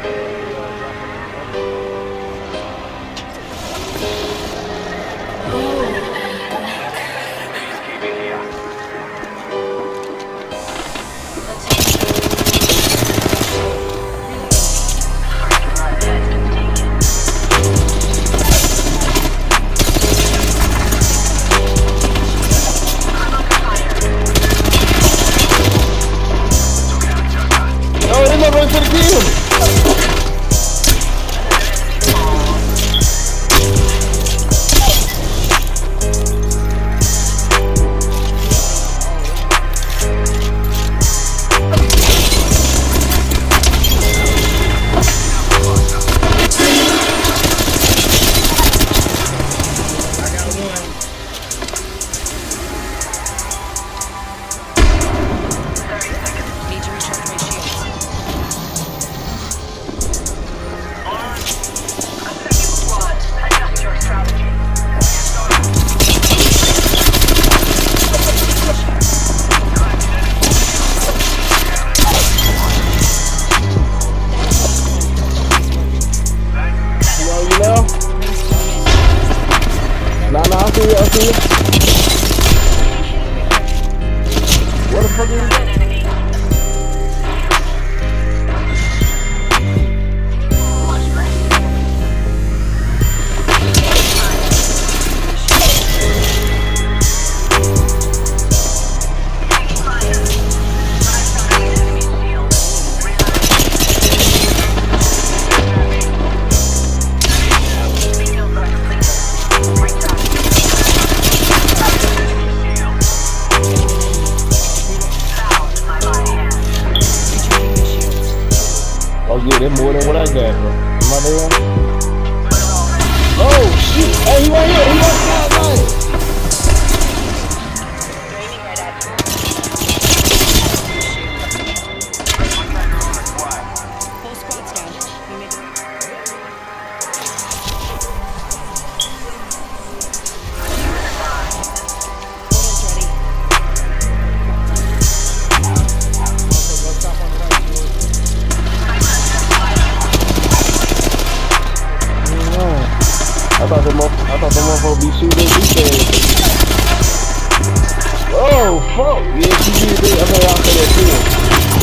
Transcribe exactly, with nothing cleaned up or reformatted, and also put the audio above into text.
What the fuck is that? Oh yeah, that's more than what I got, bro. Am I there? Oh shit! Hey, he right here! He right there! I thought the motherfucker, I thought the motherfucker be shooting these things. Oh fuck! Yeah, she did that. I mean, I said that too.